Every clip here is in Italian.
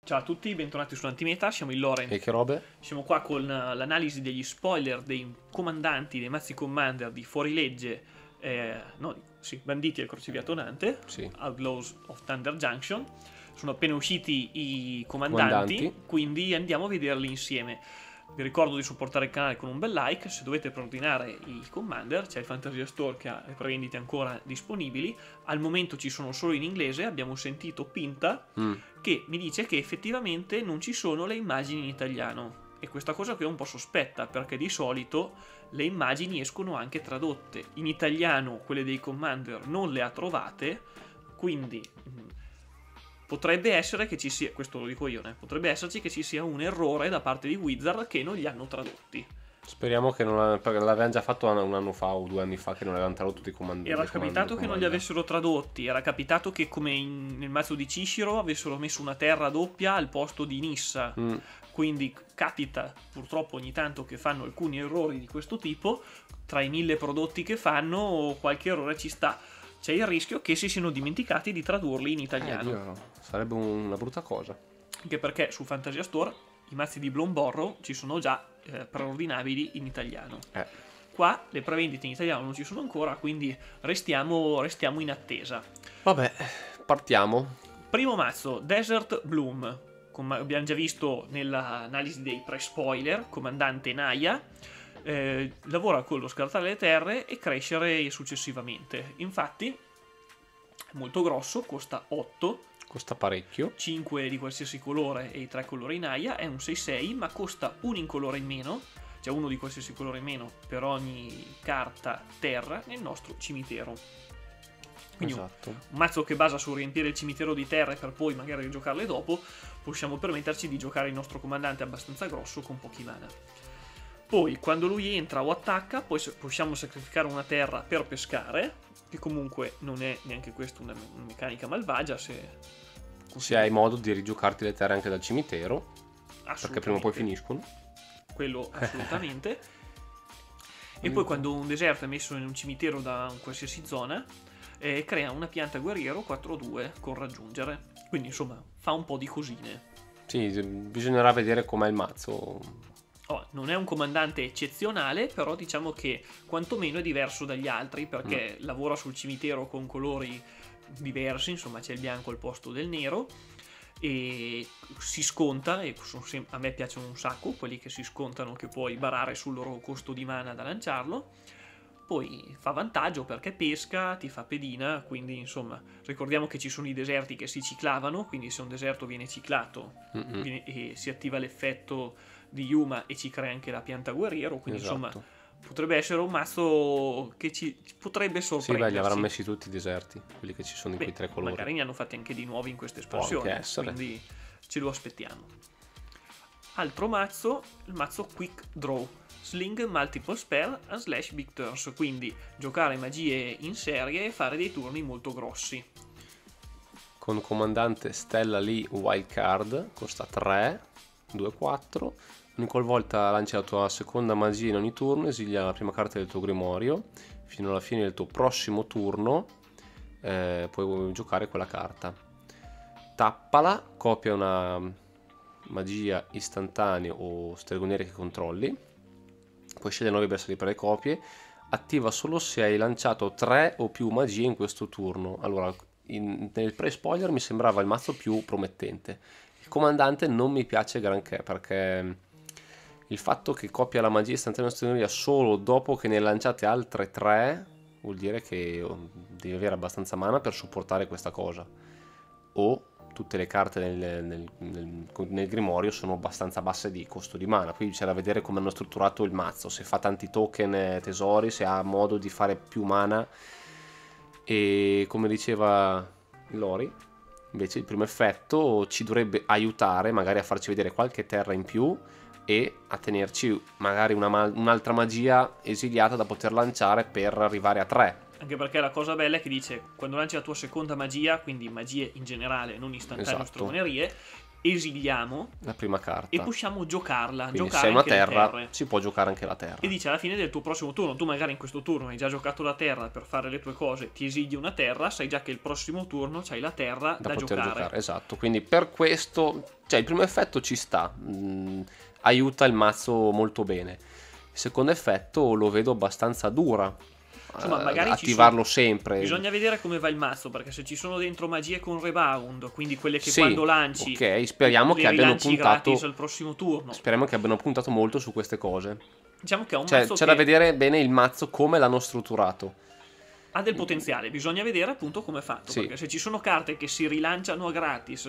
Ciao a tutti, bentornati su Antimeta, siamo il Lore. E che robe? Siamo qua con l'analisi degli spoiler dei comandanti, dei mazzi commander di Fuorilegge, Banditi del Crocifiato Tonante, Sì. Outlaws of Thunder Junction. Sono appena usciti i comandanti, quindi andiamo a vederli insieme. Vi ricordo di supportare il canale con un bel like. Se dovete preordinare i commander, c'è il Fantasia Store che ha le prevendite ancora disponibili. Al momento ci sono solo in inglese. Abbiamo sentito Pinta che mi dice che effettivamente non ci sono le immagini in italiano. E questa cosa qui è un po' sospetta, perché di solito le immagini escono anche tradotte. In italiano quelle dei commander non le ha trovate, quindi potrebbe essere che ci sia, questo lo dico io, potrebbe esserci che ci sia un errore da parte di Wizard che non li hanno tradotti. Speriamo che non perché l'avevano già fatto un anno fa o 2 anni fa che non avevano tradotto tutti i comandi. Era capitato che non li avessero tradotti, era capitato che come nel mazzo di Cishiro avessero messo una terra doppia al posto di Nissa. Quindi capita purtroppo ogni tanto che fanno alcuni errori di questo tipo. Tra i 1000 prodotti che fanno qualche errore ci sta. C'è il rischio che si siano dimenticati di tradurli in italiano. Sarebbe una brutta cosa. Anche perché su Fantasia Store i mazzi di Blomborrow ci sono già preordinabili in italiano. Qua le prevendite in italiano non ci sono ancora, quindi restiamo in attesa. Vabbè, partiamo. Primo mazzo, Desert Bloom. Come abbiamo già visto nell'analisi dei pre-spoiler, comandante Naya. Lavora con lo scartare le terre e crescere successivamente. Infatti è molto grosso, costa 8, costa parecchio, 5 di qualsiasi colore e i 3 colori Naya. È un 6/6 ma costa un incolore in meno, cioè uno di qualsiasi colore in meno per ogni carta terra nel nostro cimitero. Quindi esatto. Un mazzo che basa su riempire il cimitero di terre per poi magari rigiocarle dopo. Possiamo permetterci di giocare il nostro comandante abbastanza grosso con pochi mana. Poi quando lui entra o attacca poi possiamo sacrificare una terra per pescare, che comunque non è neanche questa una meccanica malvagia se hai modo di rigiocarti le terre anche dal cimitero, perché prima o poi finiscono. Quello assolutamente. E poi quando un deserto è messo in un cimitero da qualsiasi zona, crea una pianta guerriero 4/2 con raggiungere. Quindi insomma fa un po' di cosine. Sì, bisognerà vedere com'è il mazzo. Non è un comandante eccezionale, però diciamo che quantomeno è diverso dagli altri, perché lavora sul cimitero con colori diversi, insomma c'è il bianco al posto del nero, e si sconta, e a me piacciono un sacco quelli che si scontano, che puoi barare sul loro costo di mana da lanciarlo. Poi fa vantaggio perché pesca, ti fa pedina, quindi insomma ricordiamo che ci sono i deserti che si ciclavano, quindi se un deserto viene ciclato e si attiva l'effetto di Yuma e ci crea anche la pianta guerriero, quindi insomma potrebbe essere un mazzo che ci potrebbe sorprenderci. Sì, beh, li avranno messi tutti i deserti, quelli che ci sono in quei 3 colori. Magari ne hanno fatti anche di nuovi in queste espansioni, quindi ce lo aspettiamo. Altro mazzo, il mazzo Quick Draw. Sling multiple spell and slash big turns, quindi giocare magie in serie e fare dei turni molto grossi. Con comandante Stella Lee Wild Card, costa 3, 2/4. Ogni qualvolta lanci la tua seconda magia in ogni turno, esilia la prima carta del tuo grimorio. Fino alla fine del tuo prossimo turno puoi giocare quella carta. Tappala, copia una magia istantanea o stregoniera che controlli. Puoi scegliere 9 bersagli per le copie. Attiva solo se hai lanciato 3 o più magie in questo turno. Allora, nel pre-spoiler mi sembrava il mazzo più promettente. Il comandante non mi piace granché, perché il fatto che copia la magia istantanea stregoniera solo dopo che ne lanciate altre 3 vuol dire che devi avere abbastanza mana per supportare questa cosa. O tutte le carte nel grimorio sono abbastanza basse di costo di mana. Qui c'è da vedere come hanno strutturato il mazzo, se fa tanti token tesori, se ha modo di fare più mana. E come diceva Lori, invece il primo effetto ci dovrebbe aiutare magari a farci vedere qualche terra in più e a tenerci magari un'altra magia esiliata da poter lanciare per arrivare a 3. Anche perché la cosa bella è che dice, quando lanci la tua seconda magia, quindi magie in generale, non istantanee o stregonerie, esiliamo la prima carta e possiamo giocarla. Quindi giocare se è una anche le terra terre. si può giocare anche la terra. E dice alla fine del tuo prossimo turno, tu magari in questo turno hai già giocato la terra per fare le tue cose, ti esili una terra, sai già che il prossimo turno c'hai la terra da poter giocare. Esatto, quindi per questo, cioè il primo effetto ci sta, aiuta il mazzo molto bene. Il secondo effetto lo vedo abbastanza dura. Insomma, magari attivarlo sempre. Bisogna vedere come va il mazzo, perché se ci sono dentro magie con rebound, quindi quelle che sì, quando lanci, ok, speriamo che abbiano puntato gratis al prossimo turno. Speriamo che abbiano puntato molto su queste cose. Diciamo che è un mazzo c'è da vedere bene il mazzo come l'hanno strutturato. Ha del potenziale, bisogna vedere appunto come è fatto, sì. Perché se ci sono carte che si rilanciano a gratis,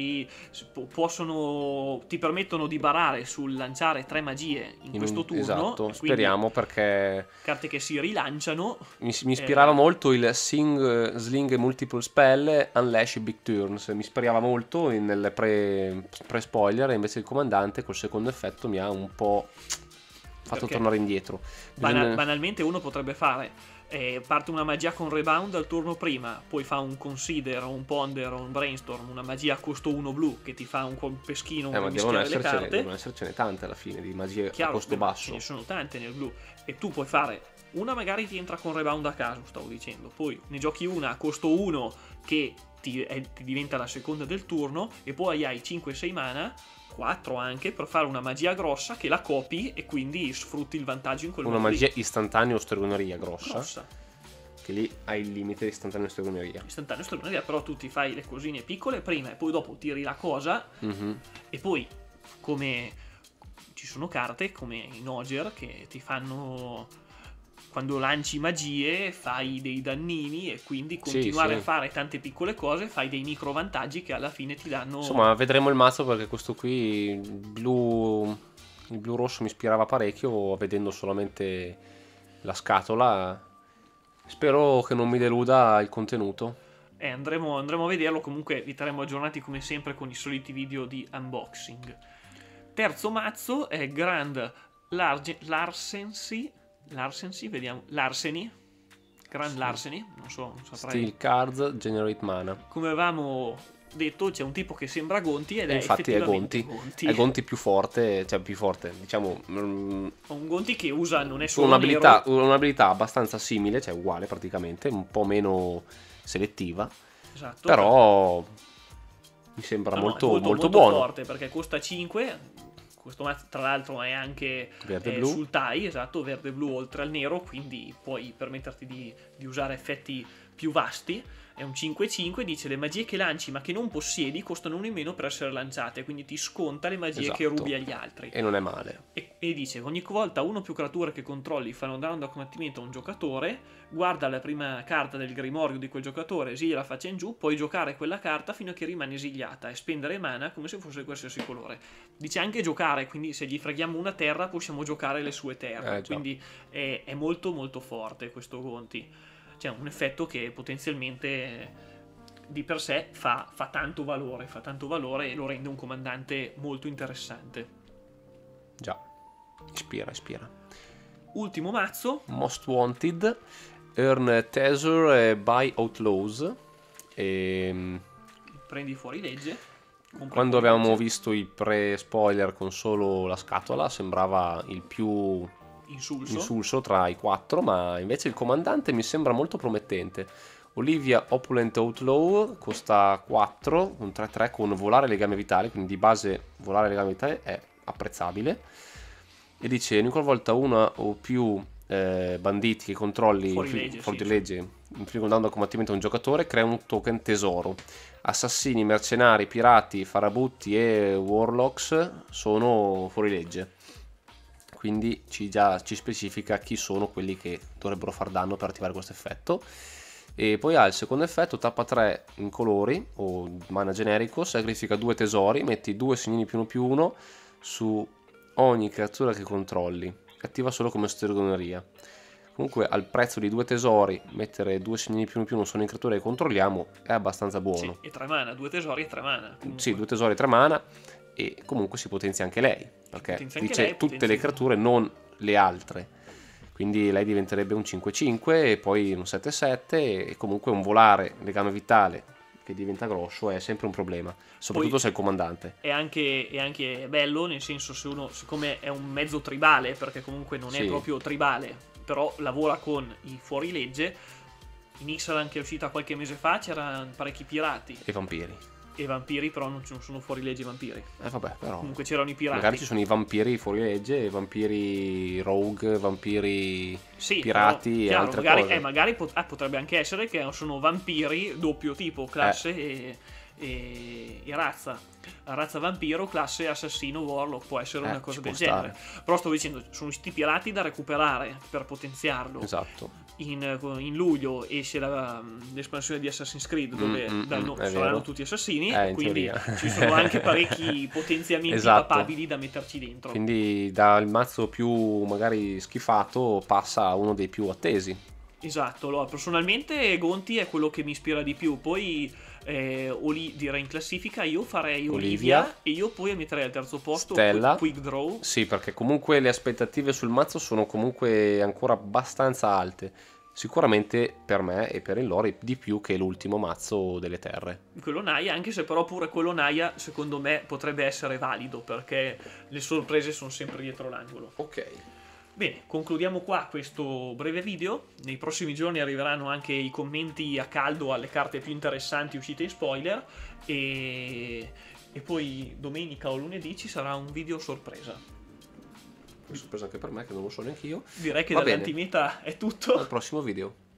ti permettono di barare sul lanciare 3 magie in questo turno. Esatto, speriamo, perché carte che si rilanciano. Mi ispirava molto il Sling Multiple Spell Unleash Big Turns, mi ispirava molto nelle pre-spoiler, e invece il comandante col secondo effetto mi ha un po' fatto tornare indietro. Banalmente uno potrebbe fare parte una magia con rebound al turno prima, poi fa un consider, un ponder, un brainstorm, una magia a costo 1 blu che ti fa un peschino, ma devono essercene tante alla fine di magie a costo basso. Ce ne sono tante nel blu, e tu puoi fare una, magari ti entra con rebound a caso, stavo dicendo, poi ne giochi una a costo 1 che ti diventa la seconda del turno, e poi hai 5-6 mana, 4 anche, per fare una magia grossa che la copi e quindi sfrutti il vantaggio in quel modo. Una magia istantanea o stregoneria grossa. Che lì hai il limite di istantanea o stregoneria. Istantanea o stregoneria, però tu ti fai le cosine piccole prima e poi dopo tiri la cosa. E poi, come ci sono carte come in Ogier che ti fanno, quando lanci magie fai dei dannini, e quindi continuare a fare tante piccole cose, fai dei micro vantaggi che alla fine ti danno. Insomma, vedremo il mazzo, perché questo qui, il blu rosso mi ispirava parecchio, vedendo solamente la scatola. Spero che non mi deluda il contenuto. Andremo a vederlo. Comunque vi terremo aggiornati come sempre con i soliti video di unboxing. Terzo mazzo è Grand Larceny, vediamo. Grand Larceny, non saprei. Steel Cards, Generate Mana. Come avevamo detto, c'è un tipo che sembra Gonti ed è infatti effettivamente Gonti. È Gonti più forte, diciamo. Un Gonti che usa, non è solo un'abilità abbastanza simile, cioè uguale praticamente, un po' meno selettiva. Esatto. Però mi sembra molto buono. Forte, perché costa 5. Questo mazzo tra l'altro è anche sul TIE, esatto, verde-blu oltre al nero, quindi puoi permetterti di usare effetti più vasti. È un 5-5, dice le magie che lanci ma che non possiedi costano 1 in meno per essere lanciate, quindi ti sconta le magie che rubi agli altri. E non è male. E dice ogni volta uno o più creature che controlli fanno danno da combattimento a un giocatore, guarda la prima carta del grimorio di quel giocatore, esilia la faccia in giù, puoi giocare quella carta fino a che rimane esiliata e spendere mana come se fosse qualsiasi colore. Dice anche giocare, quindi se gli freghiamo una terra possiamo giocare le sue terre, quindi è molto molto forte questo Gonti. C'è un effetto che potenzialmente di per sé fa tanto valore e lo rende un comandante molto interessante. Già, ispira. Ultimo mazzo, Most Wanted, Earn Treasure e Buy Outlaws. Prendi fuori legge. Quando avevamo visto il pre-spoiler con solo la scatola sembrava il più insulso tra i 4, ma invece il comandante mi sembra molto promettente. Olivia Opulent Outlaw costa 4, un 3-3 con volare legame vitale, quindi di base volare legame vitale è apprezzabile. E dice ogni qualvolta una o più banditi che controlli fuori di legge infliggono danno da combattimento a un giocatore, crea un token tesoro. Assassini, mercenari, pirati, farabutti e warlocks sono fuori legge, quindi ci specifica chi sono quelli che dovrebbero far danno per attivare questo effetto. E poi ha il secondo effetto, tappa 3 in colori o mana generico, sacrifica 2 tesori, metti 2 segnini +1/+1 su ogni creatura che controlli, attiva solo come stregoneria. Comunque al prezzo di 2 tesori mettere 2 segnini +1/+1 su ogni creatura che controlliamo è abbastanza buono. Sì, e 3 mana, 2 tesori e 3 mana. Comunque. Sì, 2 tesori e 3 mana, e comunque si potenzia anche lei, perché dice tutte le creature, non le altre. Quindi lei diventerebbe un 5-5 e poi un 7-7 e comunque un volare legame vitale che diventa grosso è sempre un problema, soprattutto se è il comandante. È anche bello, nel senso, se uno, siccome è un mezzo tribale, perché comunque non è proprio tribale, però lavora con i fuorilegge. In Ixalan, che è uscita qualche mese fa, c'erano parecchi pirati E vampiri. E vampiri, però non sono fuorilegge i vampiri. Vabbè, però Comunque c'erano i pirati. magari ci sono i vampiri fuorilegge, i vampiri rogue, vampiri pirati, però, e chiaro, altre magari, cose. Magari potrebbe anche essere che sono vampiri doppio tipo, classe e razza. Razza vampiro, classe assassino, warlock, può essere una cosa del genere. Però stavo dicendo, sono sti pirati da recuperare per potenziarlo. Esatto. In luglio esce l'espansione di Assassin's Creed, dove saranno tutti assassini, quindi teoria. ci sono anche parecchi potenziamenti papabili da metterci dentro. Quindi dal mazzo più magari schifato passa a uno dei più attesi. Esatto, allora, personalmente Gonti è quello che mi ispira di più. Poi direi in classifica io farei Olivia e io poi metterei al terzo posto Stella. Quick Draw. Sì, perché comunque le aspettative sul mazzo sono comunque ancora abbastanza alte. Sicuramente per me e per il lore di più che l'ultimo mazzo delle terre. Quello Naya, anche se però pure quello Naya secondo me potrebbe essere valido, perché le sorprese sono sempre dietro l'angolo. Ok. Bene, concludiamo qua questo breve video. Nei prossimi giorni arriveranno anche i commenti a caldo alle carte più interessanti uscite in spoiler e poi domenica o lunedì ci sarà un video sorpresa. Sorpresa anche per me che non lo so neanche io. Direi che dall'antimeta è tutto. Al prossimo video.